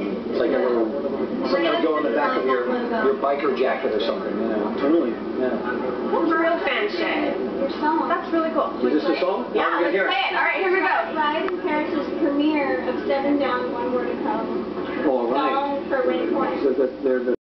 It's like something that would go on the back of your biker jacket or something, you know. Totally, yeah. That's a real fan shade. Your song. That's really cool. Is this the song? Yeah, let's play it. All right, here we go. Live in Paris' premiere of 7 Down, 1 More to Come. All right. Song for Waypoint. So they're